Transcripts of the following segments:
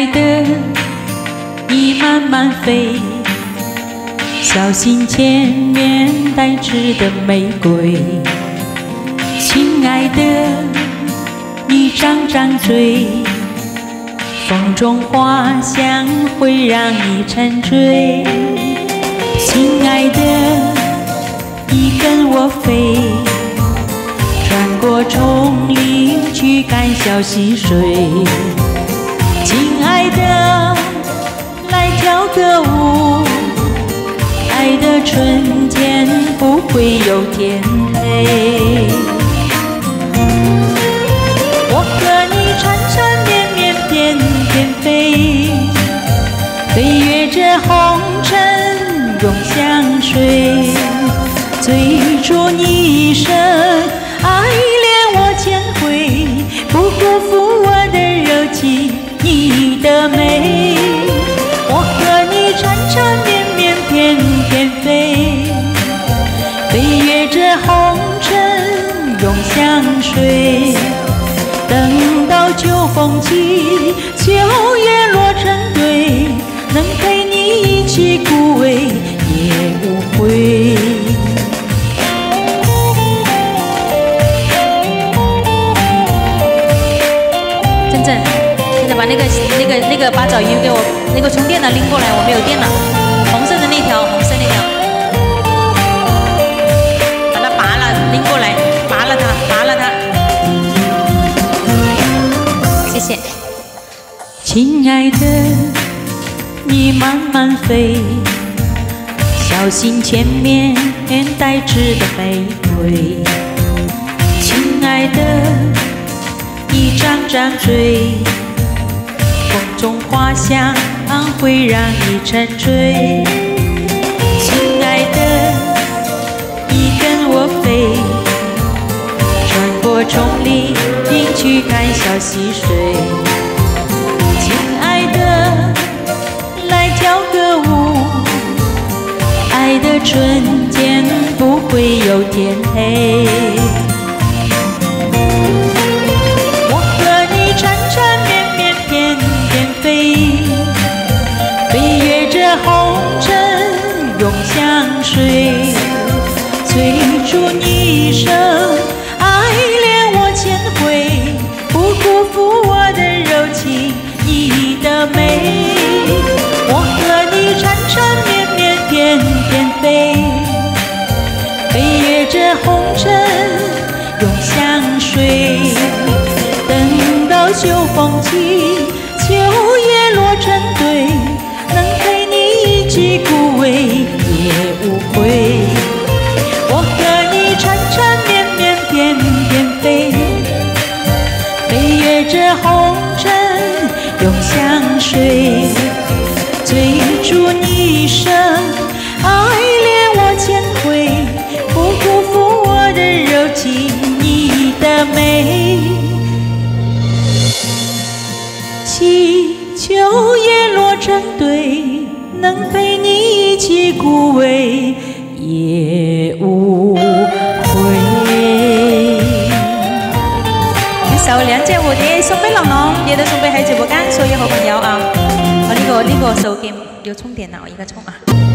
的，你慢慢飞，小心前面带刺的玫瑰。亲爱的，你张张嘴，风中花香会让你沉醉。亲爱的，你跟我飞，穿过丛林去看小溪水。亲爱的，来跳个舞，爱的春天不会有天黑。我和你缠缠绵绵翩翩飞，飞越这红尘永相随，追逐你一生，爱恋我千回，不辜负我的柔情，你的美。我和你缠缠绵绵翩翩飞，飞越这红尘永相随。等到秋风起，秋叶落成堆，能陪你一起枯萎也无悔。真正，现在把那个八爪鱼给我那个充电的拎过来，我没有电了，红色的那条，红色那条，把它拔了，拎过来，拔了它，拔了它。谢谢。亲爱的，你慢慢飞，小心前面带刺的玫瑰。亲爱的，你张张嘴，风中花香会让你沉醉。亲爱的，你跟我飞，穿过丛林去看小溪水。亲爱的，来跳个舞，爱的春天不会有天黑。我和你缠缠绵绵翩翩飞，飞越这红尘永相随，追逐你一生，爱恋我千回，不辜负我的柔情，你的美。我和你缠缠绵绵翩翩飞，飞越这红尘永相随。等到秋风起，秋叶落成堆，能陪你一起枯萎也无悔。我和你缠缠绵绵翩翩飞，飞越这红尘永相随，追逐你一生，爱恋我千回，不辜负我的柔情，你的美。秋叶落成堆，能陪你一起枯萎也无悔。一首《兩隻蝴蝶》送俾龍龍，亦都送俾喺直播間所有好朋友啊！我呢個手機要充電啦，我而家充啊！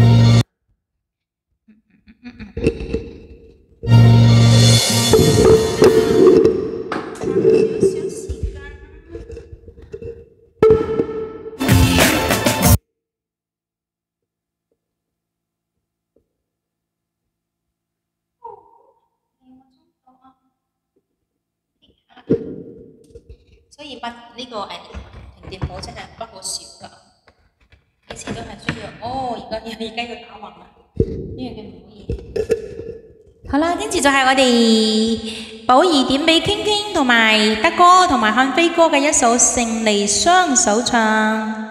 所以呢個停電寶真係不可少㗎，幾時都係需要。哦，而家要打橫啦，呢樣嘅唔可以。好啦，跟住就係我哋寶儀點俾傾傾同埋德哥同埋漢飛哥嘅一首《勝利雙手唱》。